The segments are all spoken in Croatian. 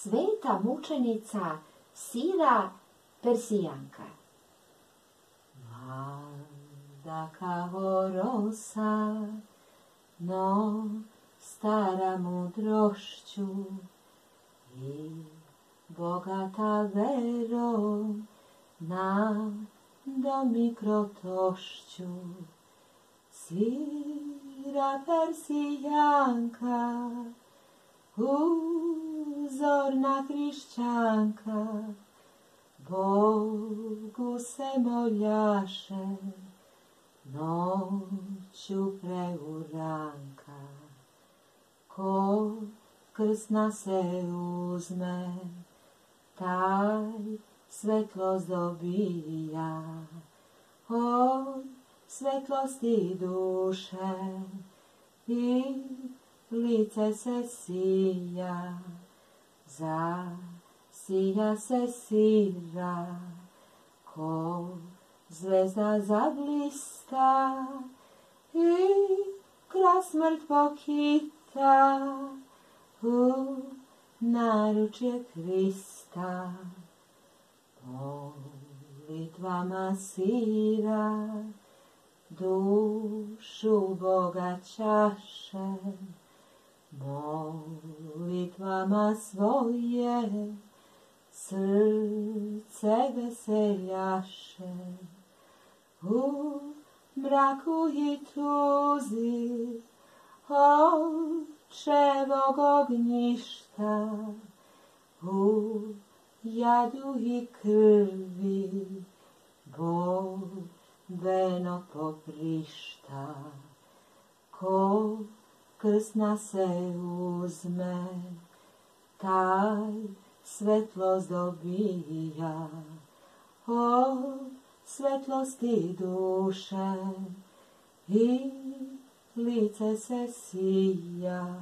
sveta mučenica Sira Persijanka. Mlada kao rosa, no stara mudrošću i bogata verom nadom i krotošću. Sira Persijanka, uzorna hrišćanka, Bogu se moljaše noću preuranka. Ko krsna se uzme, taj svetlost dobija, od svetlosti duše i lice se sija, zasija se Sira, ko zvezda zablista i kroz smrt pokita u naručje Krista. Molitvama Sira dušu Boga čaše, molitvama svoje srce veseljaše. U mraku i tuzi očevog ognjišta, u jadu i krvi bojbenog poprišta. Ko krsna se uzme, taj svetlost dobija, od svetlosti duše i lice se sija,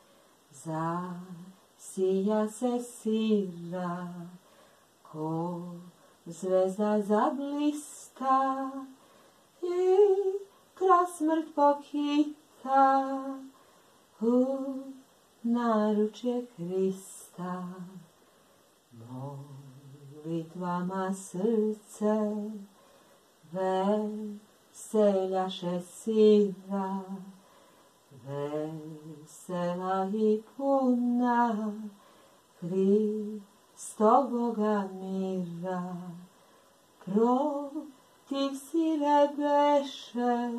zasija se Sira, ko zvezda zablista i kroz smrt pokita u naručje Krista. Molitvama srce veseljaše Sira, vesela i puna Hristovoga mira. Protiv Sire beše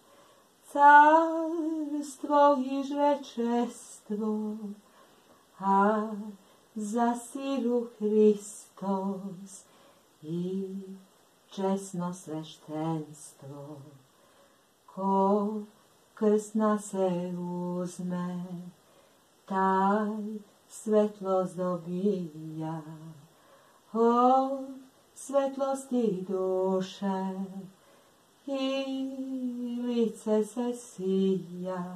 carstvo i žvečestvo, a za Siru Hristos i česno sveštenstvo. Ko krsna se uzme, taj svetlost dobija, od svetlosti duše i lice se sija,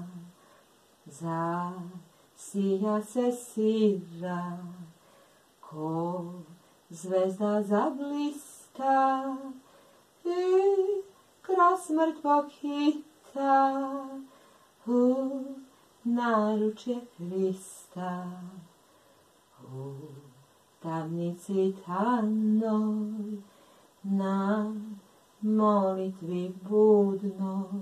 zasija se Sira, ko zvezda zablista i kroz smrt pokita u naručje Krista. U tamnici tamnoj, na molitvi budnoj,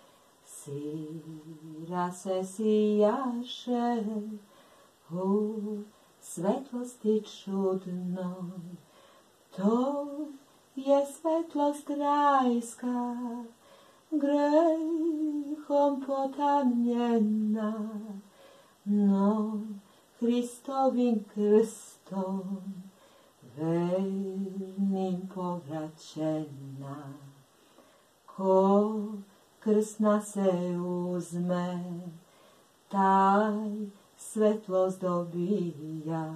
Sira se sijaše u svetlosti čudnoj. To je svetlost rajska, grehom potamnjena, no Hristovim krstom vernim povraćena. Ko krsna se uzme, taj svetlost dobija,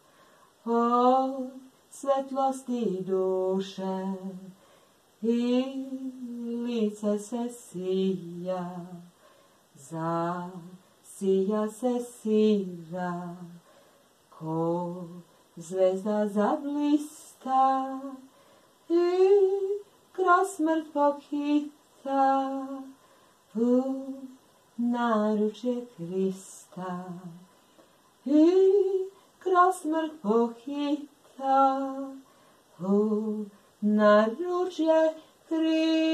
od svetlosti duše i lice se sija, zasija se Sira, ko zvezda zablista i kroz smrt pokita u naručje Krista. I kroz za smrt pohita, naručje Hrista.